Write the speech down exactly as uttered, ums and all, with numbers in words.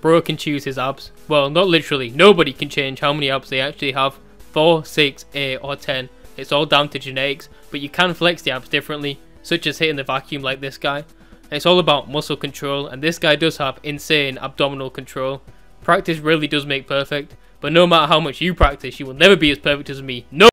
bro can choose his abs. Well, not literally, nobody can change how many abs they actually have. four, six, eight or ten. It's all down to genetics, but you can flex the abs differently, such as hitting the vacuum like this guy. And it's all about muscle control, and this guy does have insane abdominal control. Practice really does make perfect, but no matter how much you practice, you will never be as perfect as me. No